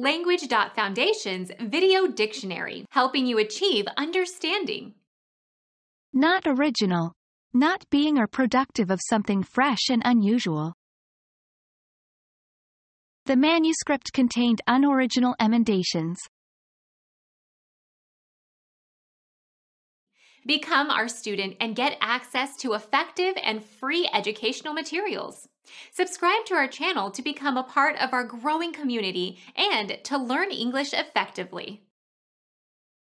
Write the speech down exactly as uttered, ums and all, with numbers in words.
Language.Foundation's Video Dictionary, helping you achieve understanding. Not original. Not being or productive of something fresh and unusual. The manuscript contained unoriginal emendations. Become our student and get access to effective and free educational materials. Subscribe to our channel to become a part of our growing community and to learn English effectively.